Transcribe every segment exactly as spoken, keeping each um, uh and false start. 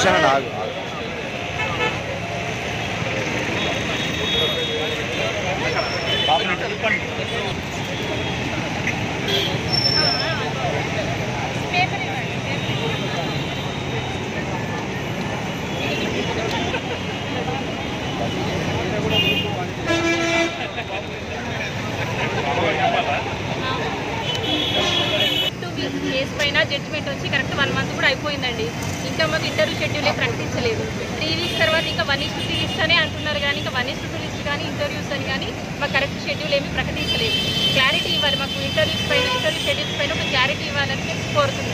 నిమిషాలు ఆగు కేసు పైన జడ్జిమెంట్ వచ్చి కరెక్ట్ వన్ మంత్ కూడా అయిపోయిందండి. ఇంకా మాకు ఇంటర్వ్యూ షెడ్యూలే ప్రకటించలేదు. త్రీ వీక్స్ తర్వాత ఇంకా one is to three list అనే అంటున్నారు, కానీ ఇంకా one is to two list కానీ ఇంటర్వ్యూస్ అని కానీ మాకు కరెక్ట్ షెడ్యూల్ ఏమీ ప్రకటించలేదు. క్లారిటీ ఇవ్వాలి మాకు, ఇంటర్వ్యూస్ పైన ఇంటర్వ్యూ షెడ్యూల్స్ పైన ఒక క్లారిటీ ఇవ్వాలని కోరుతున్నాం.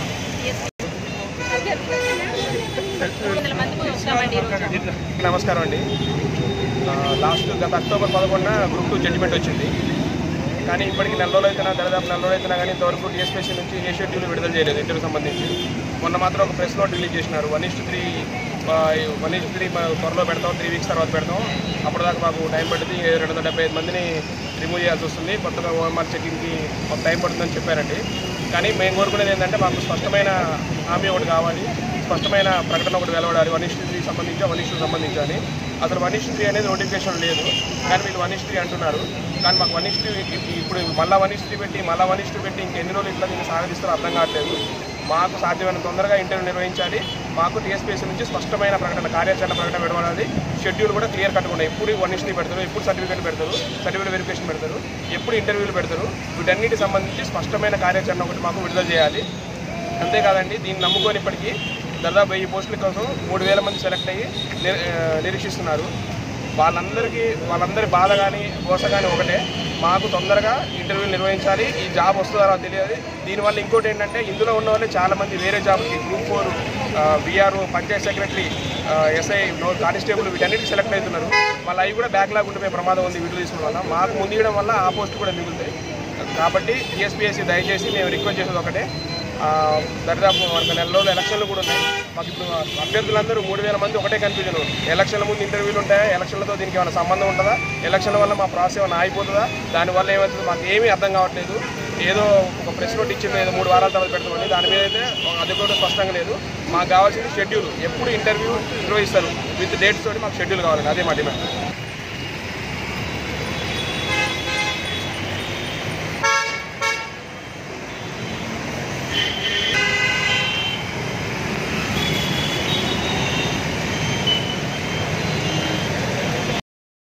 వందల మందికి వస్తామండి. నమస్కారం అండి. లాస్ట్ గత అక్టోబర్ పదకొండున గ్రూప్ టూ జడ్జిమెంట్ వచ్చింది, కానీ ఇప్పటికి నెల రోజులు అయితేనా దాదాపు నెల రోజులు అయితేనా కానీ ఇంతవరకు టీఎస్పీఎస్సీ నుంచి ఏ షెడ్యూల్ విడుదల చేయలేదు ఇంటర్వ్యూ సంబంధించి. మొన్న మాత్రం ఒక ప్రెస్ నోట్ రిలీజ్ చేసినారు, one is to three one is three త్వరలో పెడతాం, త్రీ వీక్స్ తర్వాత పెడతాం, అప్పటిదాకా మాకు టైం పడుతుంది, రెండు వందల డెబ్బై ఐదు మందిని రిమూవ్ చేయాల్సి వస్తుంది, కొత్తగా ఓఎంఆర్ చెకింగ్కి ఒక టైం పడుతుందని చెప్పారండి. కానీ మేము కోరుకునేది ఏంటంటే మాకు స్పష్టమైన హామీ ఒకటి కావాలి, స్పష్టమైన ప్రకటన ఒకటి వెలువడాలి వన్ ఇస్ టు త్రీ సంబంధించి వన్ ఇస్ టూ సంబంధించి అని. అసలు వన్ ఇస్ త్రీ అనేది నోటిఫికేషన్ లేదు, కానీ వీళ్ళు వన్ ఇస్ త్రీ అంటున్నారు. కానీ మాకు వన్ ఇస్ త్రీ ఇప్పుడు మళ్ళీ వన్ ఇస్ త్రీ పెట్టి మళ్ళీ వన్ ఇస్ టూ పెట్టి ఇంకెన్ని రోజులు ఇట్లా దీన్ని సాగదిస్తారో అర్థం కావట్లేదు. మాకు సాధ్యమైన తొందరగా ఇంటర్వ్యూ నిర్వహించాలి, మాకు టీఎస్పీఎస్సీ నుంచి స్పష్టమైన ప్రకటన కార్యాచరణ ప్రకటన పెడవాలి, షెడ్యూల్ కూడా క్లియర్ కట్టుకుండా ఎప్పుడు వన్ ఇస్ త్రీ పెడతారు, ఎప్పుడు సర్టిఫికేట్ పెడతారు, సర్టిఫికేట్ వెరిఫికేషన్ పెడతారు, ఎప్పుడు ఇంటర్వ్యూలు పెడతారు, వీటన్నిటికి సంబంధించి స్పష్టమైన కార్యాచరణ ఒకటి మాకు విడుదల చేయాలి. అంతేకాదండి, దీన్ని నమ్ముకొని ఇప్పటికీ దాదాపు వెయ్యి పోస్టుల కోసం మూడు వేల మంది సెలెక్ట్ అయ్యి నిరీక్షిస్తున్నారు. వాళ్ళందరికీ వాళ్ళందరి బాధ కానీ గోస కానీ ఒకటే, మాకు తొందరగా ఇంటర్వ్యూలు నిర్వహించాలి, ఈ జాబ్ వస్తుందో తెలియదు. దీనివల్ల ఇంకోటి ఏంటంటే ఇందులో ఉన్న వాళ్ళే చాలామంది వేరే జాబ్కి group four, BRO, panchayat secretary, SI, constable వీటన్నిటికి సెలెక్ట్ అవుతున్నారు. మళ్ళీ అవి కూడా బ్యాక్లాగ్ ఉండిపోయే ప్రమాదం ఉంది వీడియో తీసుకోవడం వల్ల. మాకు ముందు ఇవ్వడం వల్ల ఆ పోస్ట్ కూడా మిగులుతాయి. కాబట్టి టీఎస్పీఎస్సీ దయచేసి మేము రిక్వెస్ట్ చేసేది ఒకటే, దరిదాపు మనకు నెల రోజులు ఎలక్షన్లు కూడా ఉన్నాయి. మాకు ఇప్పుడు అభ్యర్థులందరూ మూడు వేల మంది ఒకటే కన్ఫ్యూజన్, ఎలక్షన్ల ముందు ఇంటర్వ్యూలు ఉంటాయా, ఎలక్షన్లతో దీనికి ఏమైనా సంబంధం ఉంటుందా, ఎలక్షన్ల వల్ల మా ప్రాసెస్ ఏమైనా ఆగిపోతుందా, దానివల్ల ఏమవుతుంది మాకు ఏమీ అర్థం కావట్లేదు. ఏదో ఒక ప్రెస్ నోట్ ఇచ్చింది, ఏదో మూడు వారాల తర్వాత పెడతామని, దాని మీద అయితే అది కూడా స్పష్టంగా లేదు. మాకు కావాల్సింది షెడ్యూల్, ఎప్పుడు ఇంటర్వ్యూ నిర్వహిస్తారు విత్ డేట్స్ తోటి మాకు షెడ్యూల్ కావాలండి, అదే మా డిమాండ్.